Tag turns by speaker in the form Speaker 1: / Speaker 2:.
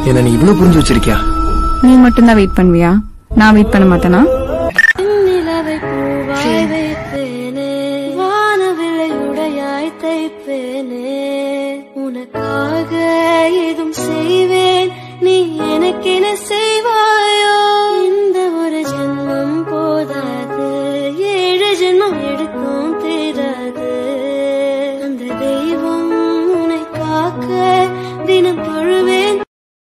Speaker 1: என்ன நீ இவ்வளவு புரிஞ்சு வச்சிருக்கியா?
Speaker 2: நீ மட்டும் தான் வெயிட் பண்ணுவியா? நான் வெயிட் பண்ண மாட்டேனா? உனக்காக இது